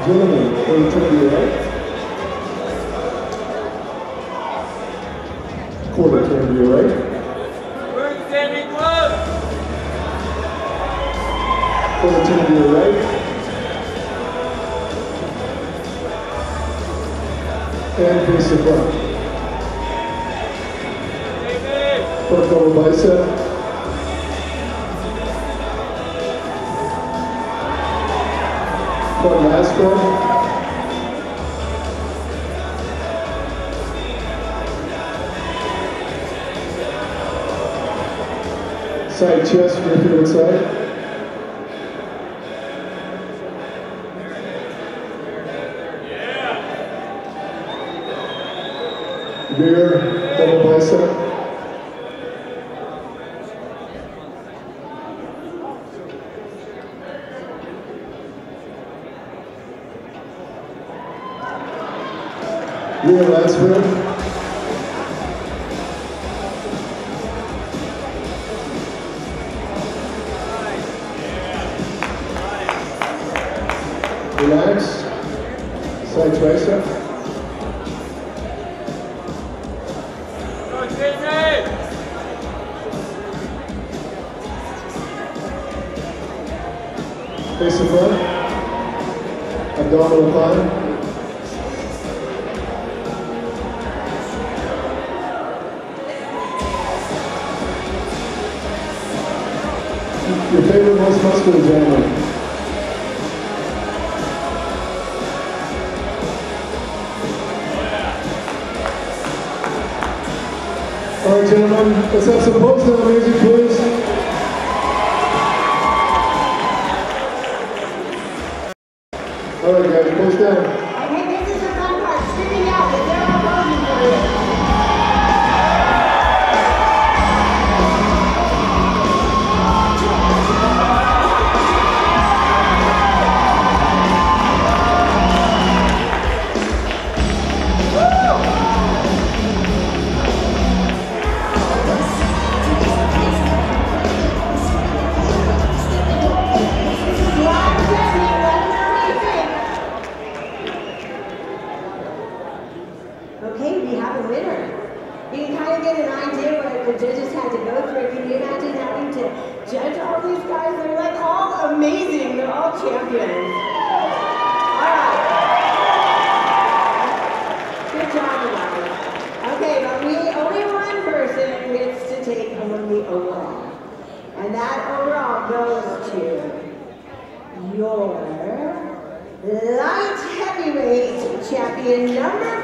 Gentlemen, going to your right. Quarter turn to your right. We're standing close. Quarter turn to your right. And face the front. Front double bicep. Front last one. Side chest, grip it inside. Yeah. Rear, double bicep. Rear last rib. Relax, side tricep. Face the front, abdominal climb. Your favorite most muscular gentleman. All right, gentlemen, let's have some pose down music, please. All right, guys, pose down. Okay, this is the fun part. Screaming out that they're all posing for you. Okay, we have a winner. You can kind of get an idea what the judges had to go through. Can you imagine having to judge all these guys? They're like all amazing. They're all champions. All right. Good job, guys. Okay, but only one person gets to take home the overall. And that overall goes to your light heavyweight champion number